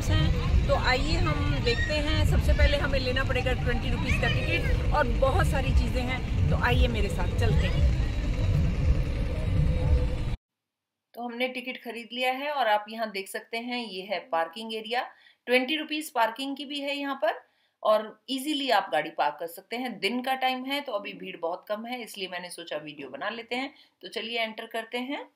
Stalls हैं, तो आइए हम देखते हैं। सबसे पहले हमें लेना पड़ेगा 20 रुपीज़ का टिकट और बहुत सारी चीज़ें हैं, तो आइए मेरे साथ चलते हैं। तो हमने टिकट खरीद लिया है और आप यहाँ देख सकते हैं ये है पार्किंग एरिया। 20 रुपीज़ पार्किंग की भी है यहाँ पर और इजीली आप गाड़ी पार्क कर सकते हैं। दिन का टाइम है तो अभी भीड़ बहुत कम है, इसलिए मैंने सोचा वीडियो बना लेते हैं। तो चलिए एंटर करते हैं।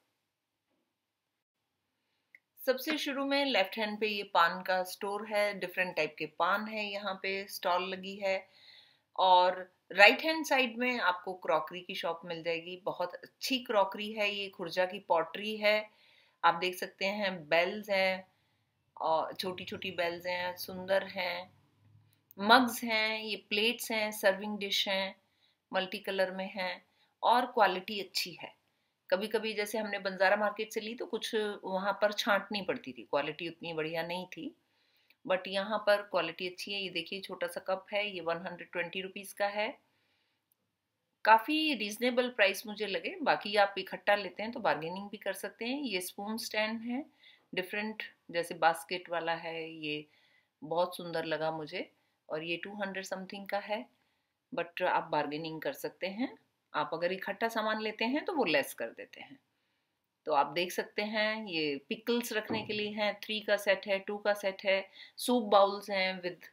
सबसे शुरू में लेफ्ट हैंड पे ये पान का स्टोर है, डिफरेंट टाइप के पान है, यहाँ पे स्टॉल लगी है। और राइट हैंड साइड में आपको क्रॉकरी की शॉप मिल जाएगी। बहुत अच्छी क्रॉकरी है, ये खुर्जा की पॉटरी है। आप देख सकते हैं बेल्स हैं और छोटी छोटी बेल्स हैं, सुंदर हैं। मग्स हैं, ये प्लेट्स हैं, सर्विंग डिश हैं, मल्टी कलर में हैं और क्वालिटी अच्छी है। कभी कभी जैसे हमने बंजारा मार्केट से ली तो कुछ वहां पर छांटनी पड़ती थी, क्वालिटी उतनी बढ़िया नहीं थी, बट यहाँ पर क्वालिटी अच्छी है। ये देखिए छोटा सा कप है, ये 120 रुपीज़ का है। काफ़ी रीजनेबल प्राइस मुझे लगे। बाकी आप इकट्ठा लेते हैं तो बार्गेनिंग भी कर सकते हैं। ये स्पून स्टैंड है, डिफरेंट, जैसे बास्केट वाला है, ये बहुत सुंदर लगा मुझे। और ये 200 समथिंग का है, बट आप बार्गेनिंग कर सकते हैं। आप अगर इकट्ठा सामान लेते हैं तो वो लेस कर देते हैं। तो आप देख सकते हैं ये पिकल्स रखने के लिए हैं, 3 का सेट है, 2 का सेट है। सूप बाउल्स हैं विद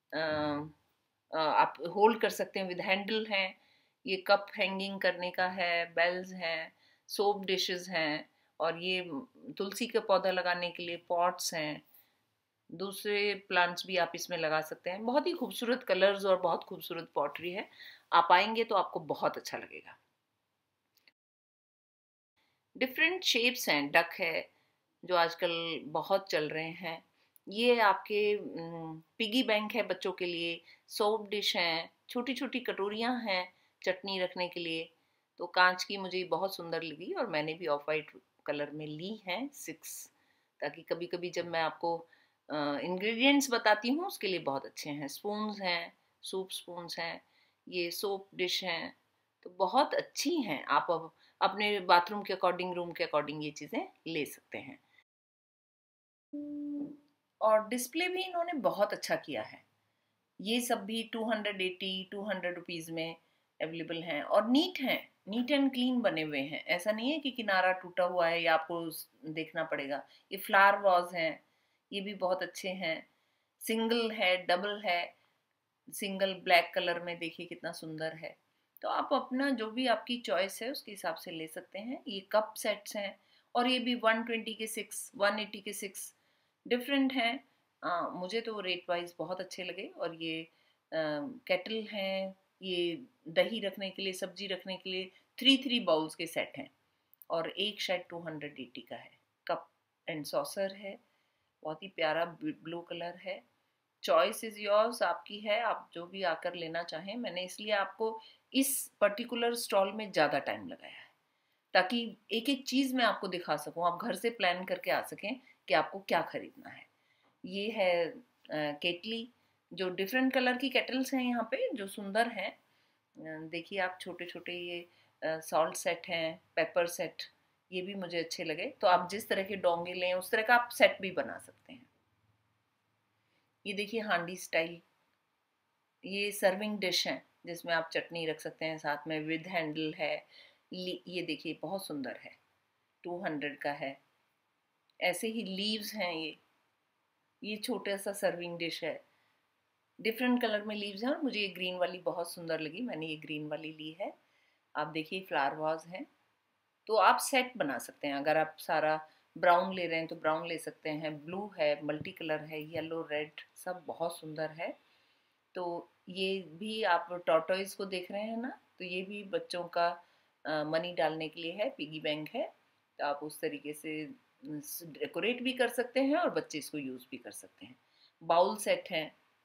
आप होल्ड कर सकते हैं, विद हैंडल हैं। ये कप हैंगिंग करने का है, बेल्स हैं, सोप डिशेस हैं और ये तुलसी का पौधा लगाने के लिए पॉट्स हैं। दूसरे प्लांट्स भी आप इसमें लगा सकते हैं। बहुत ही खूबसूरत कलर्स और बहुत खूबसूरत पॉटरी है। आप आएंगे तो आपको बहुत अच्छा लगेगा। डिफरेंट शेप्स हैं, डक है जो आजकल बहुत चल रहे हैं। ये आपके पिगी बैंक है बच्चों के लिए। सोप डिश हैं, छोटी छोटी कटोरियाँ हैं चटनी रखने के लिए। तो कांच की मुझे बहुत सुंदर लगी और मैंने भी ऑफ वाइट कलर में ली हैं 6, ताकि कभी कभी जब मैं आपको इंग्रेडिएंट्स बताती हूँ उसके लिए बहुत अच्छे हैं। स्पून्स हैं, सूप स्पून्स हैं, ये सोप डिश हैं, तो बहुत अच्छी हैं। आप अब अपने बाथरूम के अकॉर्डिंग, रूम के अकॉर्डिंग ये चीज़ें ले सकते हैं। और डिस्प्ले भी इन्होंने बहुत अच्छा किया है। ये सब भी 280 रुपीज़ में अवेलेबल हैं और नीट हैं, नीट एंड क्लीन बने हुए हैं। ऐसा नहीं है कि किनारा टूटा हुआ है या आपको देखना पड़ेगा। ये फ्लावर वॉज हैं, ये भी बहुत अच्छे हैं। सिंगल है, डबल है। सिंगल ब्लैक कलर में देखिए कितना सुंदर है। तो आप अपना जो भी आपकी चॉइस है उसके हिसाब से ले सकते हैं। ये कप सेट्स हैं और ये भी 120 के 6, 180 के 6 डिफरेंट हैं। मुझे तो रेट वाइज बहुत अच्छे लगे। और ये केटल हैं, ये दही रखने के लिए, सब्जी रखने के लिए 3 बाउल्स के सेट हैं और एक शायद 280 का है। कप एंड सॉसर है, बहुत ही प्यारा ब्लू कलर है। चॉइस इज योर्स, आपकी है, आप जो भी आकर लेना चाहें। मैंने इसलिए आपको इस पर्टिकुलर स्टॉल में ज़्यादा टाइम लगाया है ताकि एक एक चीज़ मैं आपको दिखा सकूं, आप घर से प्लान करके आ सकें कि आपको क्या खरीदना है। ये है केटली, जो डिफरेंट कलर की केटल्स हैं यहाँ पे जो सुंदर हैं। देखिए आप छोटे छोटे ये सॉल्ट सेट हैं, पेपर सेट, ये भी मुझे अच्छे लगे। तो आप जिस तरह के डोंगे लें उस तरह का आप सेट भी बना सकते हैं। ये देखिए हांडी स्टाइल, ये सर्विंग डिश है जिसमें आप चटनी रख सकते हैं साथ में, विद हैंडल है। ये देखिए बहुत सुंदर है, 200 का है। ऐसे ही लीव्स हैं, ये छोटा सा सर्विंग डिश है, डिफरेंट कलर में लीव्स हैं और मुझे ये ग्रीन वाली बहुत सुंदर लगी, मैंने ये ग्रीन वाली ली है। आप देखिए फ्लावर वाज हैं। तो आप सेट बना सकते हैं। अगर आप सारा ब्राउन ले रहे हैं तो ब्राउन ले सकते हैं, ब्लू है, मल्टी कलर है, येलो, रेड, सब बहुत सुंदर है। तो ये भी आप टॉर्टोइज को देख रहे हैं ना, तो ये भी बच्चों का मनी डालने के लिए है, पिगी बैंक है। तो आप उस तरीके से डेकोरेट भी कर सकते हैं और बच्चे इसको यूज़ भी कर सकते हैं। बाउल सेट हैं,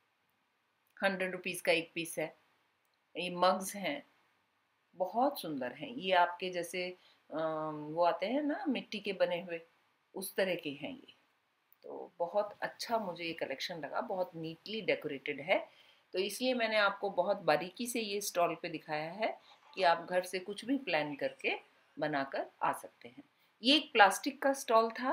100 रुपीज़ का एक पीस है। ये मग्स हैं, बहुत सुंदर हैं। ये आपके जैसे वो आते हैं ना मिट्टी के बने हुए, उस तरह के हैं ये। तो बहुत अच्छा मुझे ये कलेक्शन लगा, बहुत नीटली डेकोरेटेड है। तो इसलिए मैंने आपको बहुत बारीकी से ये स्टॉल पे दिखाया है कि आप घर से कुछ भी प्लान करके बनाकर आ सकते हैं। ये एक प्लास्टिक का स्टॉल था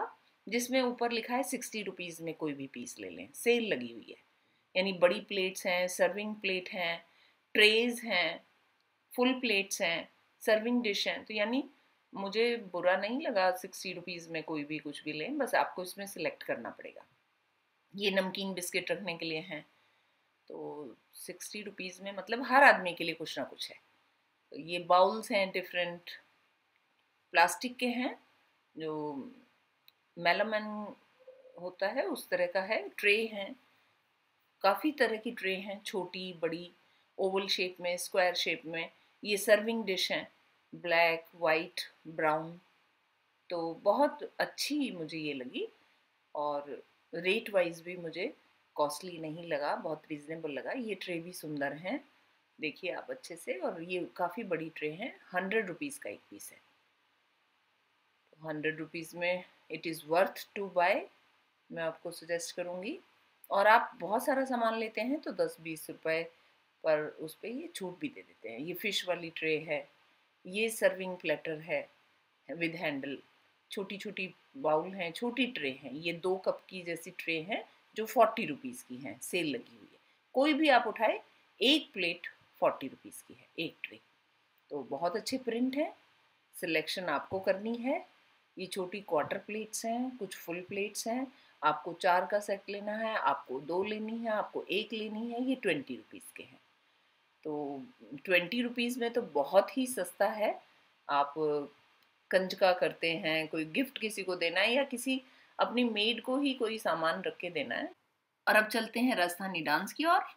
जिसमें ऊपर लिखा है 60 रुपीज़ में कोई भी पीस ले लें, सेल लगी हुई है। यानी बड़ी प्लेट्स हैं, सर्विंग प्लेट हैं, ट्रेज हैं, फुल प्लेट्स हैं, सर्विंग डिश हैं। तो यानी मुझे बुरा नहीं लगा 60 रुपीज़ में कोई भी कुछ भी लें, बस आपको इसमें सिलेक्ट करना पड़ेगा। ये नमकीन बिस्किट रखने के लिए हैं, तो 60 रुपीज़ में मतलब हर आदमी के लिए कुछ ना कुछ है। तो ये बाउल्स हैं, डिफरेंट प्लास्टिक के हैं, जो मेलामन होता है उस तरह का है। ट्रे हैं, काफ़ी तरह की ट्रे हैं, छोटी बड़ी, ओवल शेप में, स्क्वायर शेप में। ये सर्विंग डिश हैं, ब्लैक, वाइट, ब्राउन। तो बहुत अच्छी मुझे ये लगी, और रेट वाइज भी मुझे कॉस्टली नहीं लगा, बहुत रीज़नेबल लगा। ये ट्रे भी सुंदर हैं, देखिए आप अच्छे से, और ये काफ़ी बड़ी ट्रे हैं। 100 रुपीज़ का एक पीस है, तो 100 रुपीज़ में it is worth to buy, मैं आपको सजेस्ट करूँगी। और आप बहुत सारा सामान लेते हैं तो 10-20 रुपए पर उस पर ये छूट भी दे देते हैं। ये फ़िश वाली ट्रे है, ये सर्विंग प्लेटर है विद हैंडल, छोटी छोटी बाउल हैं, छोटी ट्रे हैं। ये 2 कप की जैसी ट्रे हैं जो 40 रुपीज़ की हैं, सेल लगी हुई है। कोई भी आप उठाए, एक प्लेट 40 रुपीज़ की है, एक ट्रे। तो बहुत अच्छे प्रिंट है, सिलेक्शन आपको करनी है। ये छोटी क्वार्टर प्लेट्स हैं, कुछ फुल प्लेट्स हैं। आपको 4 का सेट लेना है, आपको 2 लेनी है, आपको 1 लेनी है, ये 20 रुपीज़ के हैं। तो 20 रुपीज़ में तो बहुत ही सस्ता है। आप कंजका करते हैं, कोई गिफ्ट किसी को देना है, या किसी अपनी मेड को ही कोई सामान रख के देना है। और अब चलते हैं राजस्थानी डांस की ओर।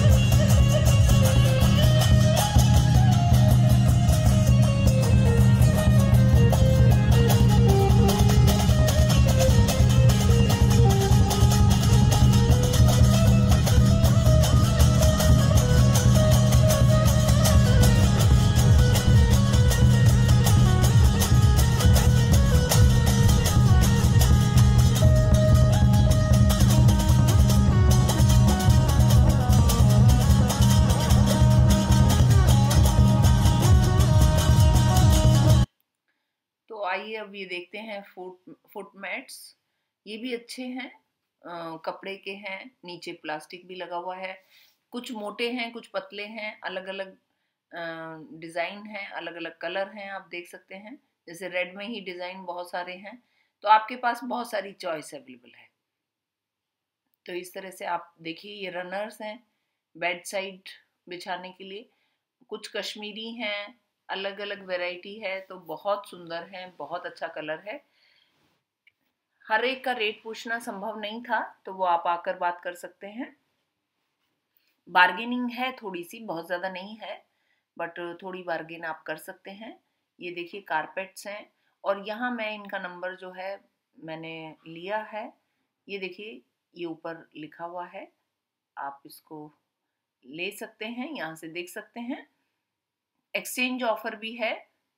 तो आइए अब ये देखते हैं फुट मैट्स। ये भी अच्छे हैं, कपड़े के हैं, नीचे प्लास्टिक भी लगा हुआ है। कुछ मोटे हैं, कुछ पतले हैं, अलग अलग डिज़ाइन है, अलग अलग कलर हैं, आप देख सकते हैं। जैसे रेड में ही डिज़ाइन बहुत सारे हैं, तो आपके पास बहुत सारी चॉइस अवेलेबल है। तो इस तरह से आप देखिए, ये रनर्स हैं बेड साइड बिछाने के लिए। कुछ कश्मीरी हैं, अलग अलग वैरायटी है, तो बहुत सुंदर है, बहुत अच्छा कलर है। हर एक का रेट पूछना संभव नहीं था, तो वो आप आकर बात कर सकते हैं। बार्गेनिंग है थोड़ी सी, बहुत ज़्यादा नहीं है, बट थोड़ी बार्गेन आप कर सकते हैं। ये देखिए कारपेट्स हैं, और यहाँ मैं इनका नंबर जो है मैंने लिया है। ये देखिए, ये ऊपर लिखा हुआ है, आप इसको ले सकते हैं, यहाँ से देख सकते हैं। एक्सचेंज ऑफर भी है।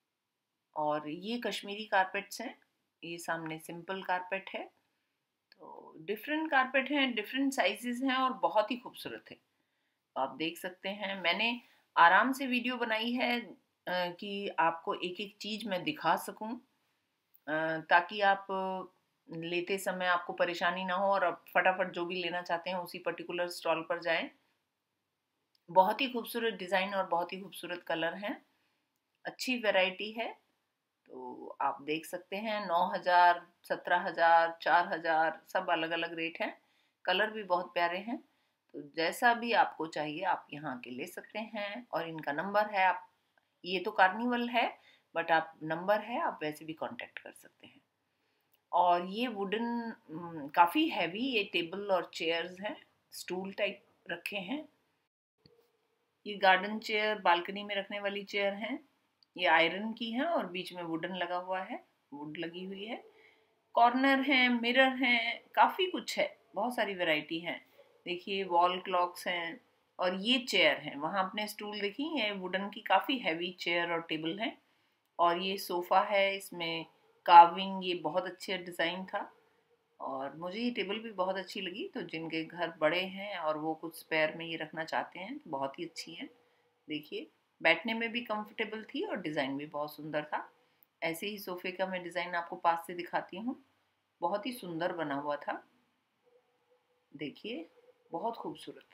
और ये कश्मीरी कारपेट्स हैं, ये सामने सिंपल कारपेट है। तो डिफरेंट कारपेट हैं, डिफरेंट साइजेस हैं, और बहुत ही खूबसूरत है। तो आप देख सकते हैं, मैंने आराम से वीडियो बनाई है कि आपको एक एक चीज़ मैं दिखा सकूं, ताकि आप लेते समय आपको परेशानी ना हो, और आप फटाफट जो भी लेना चाहते हैं उसी पर्टिकुलर स्टॉल पर जाएं। बहुत ही खूबसूरत डिज़ाइन और बहुत ही खूबसूरत कलर हैं, अच्छी वैरायटी है। तो आप देख सकते हैं, 9,000, 17,000, 4,000, सब अलग अलग रेट हैं। कलर भी बहुत प्यारे हैं। तो जैसा भी आपको चाहिए आप यहाँ के ले सकते हैं, और इनका नंबर है, आप, ये तो कार्निवल है, बट आप नंबर है, आप वैसे भी कांटेक्ट कर सकते हैं। और ये वुडन काफ़ी हैवी ये टेबल और चेयर्स हैं, स्टूल टाइप रखे हैं। ये गार्डन चेयर, बालकनी में रखने वाली चेयर हैं। ये आयरन की हैं, और बीच में वुडन लगा हुआ है, वुड लगी हुई है। कॉर्नर हैं, मिरर हैं, काफ़ी कुछ है, बहुत सारी वैरायटी हैं। देखिए वॉल क्लॉक्स हैं, और ये चेयर हैं। वहाँ आपने स्टूल देखी, ये वुडन की काफ़ी हैवी चेयर और टेबल है। और ये सोफ़ा है, इसमें कार्विंग, ये बहुत अच्छे डिज़ाइन था, और मुझे ये टेबल भी बहुत अच्छी लगी। तो जिनके घर बड़े हैं और वो कुछ स्पेयर में ये रखना चाहते हैं, तो बहुत ही अच्छी है। देखिए बैठने में भी कंफर्टेबल थी, और डिज़ाइन भी बहुत सुंदर था। ऐसे ही सोफ़े का मैं डिज़ाइन आपको पास से दिखाती हूँ। बहुत ही सुंदर बना हुआ था, देखिए बहुत खूबसूरत।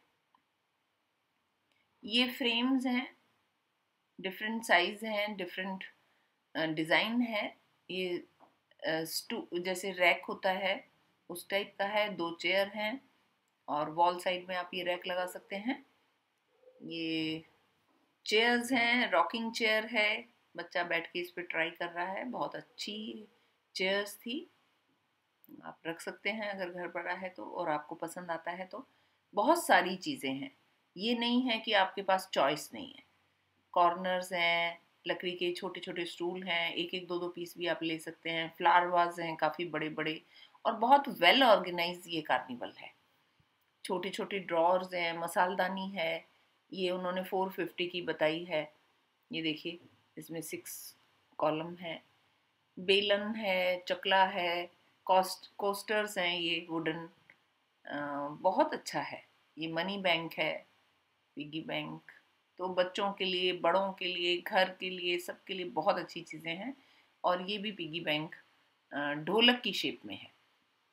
ये फ्रेम्स हैं, डिफरेंट साइज हैं, डिफरेंट डिज़ाइन है। ये जैसे रैक होता है उस टाइप का है। 2 चेयर हैं और वॉल साइड में आप ये रैक लगा सकते हैं। ये चेयर्स हैं, रॉकिंग चेयर है, बच्चा बैठ के इस पे ट्राई कर रहा है। बहुत अच्छी चेयर्स थी, आप रख सकते हैं अगर घर बड़ा है तो और आपको पसंद आता है तो। बहुत सारी चीज़ें हैं, ये नहीं है कि आपके पास चॉइस नहीं है। कॉर्नर्स हैं, लकड़ी के छोटे छोटे स्टूल हैं, एक एक दो दो पीस भी आप ले सकते हैं। फ्लावर वाज हैं काफ़ी बड़े बड़े, और बहुत वेल ऑर्गेनाइज ये कार्निवल है। छोटे छोटे ड्रॉर्स हैं, मसालदानी है, ये उन्होंने 450 की बताई है। ये देखिए इसमें 6 कॉलम है। बेलन है, चकला है, कोस्टर्स हैं ये वुडन। बहुत अच्छा है। ये मनी बैंक है, पिगी बैंक। तो बच्चों के लिए, बड़ों के लिए, घर के लिए, सबके लिए बहुत अच्छी चीज़ें हैं। और ये भी पिगी बैंक ढोलक की शेप में है।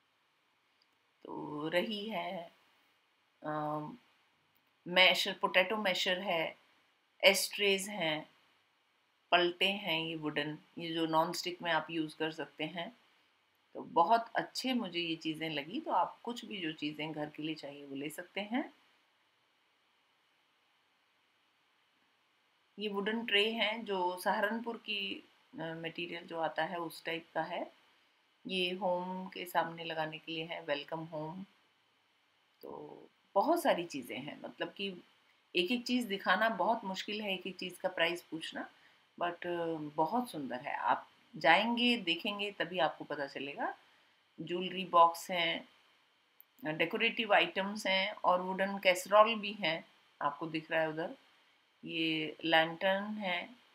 तो रही है मैशर, पोटैटो मैशर है, एस्ट्रेज हैं, पलटे हैं ये वुडन, ये जो नॉन स्टिक में आप यूज़ कर सकते हैं। तो बहुत अच्छे मुझे ये चीज़ें लगी। तो आप कुछ भी जो चीज़ें घर के लिए चाहिए वो ले सकते हैं। ये वुडन ट्रे हैं जो सहारनपुर की मटेरियल जो आता है उस टाइप का है। ये होम के सामने लगाने के लिए है, वेलकम होम। तो बहुत सारी चीज़ें हैं, मतलब कि एक एक चीज़ दिखाना बहुत मुश्किल है, एक एक चीज़ का प्राइस पूछना। बट बहुत सुंदर है, आप जाएंगे देखेंगे तभी आपको पता चलेगा। ज्वेलरी बॉक्स हैं, डेकोरेटिव आइटम्स हैं, और वुडन कैसरॉल भी हैं, आपको दिख रहा है उधर। ये लैंटर्न है,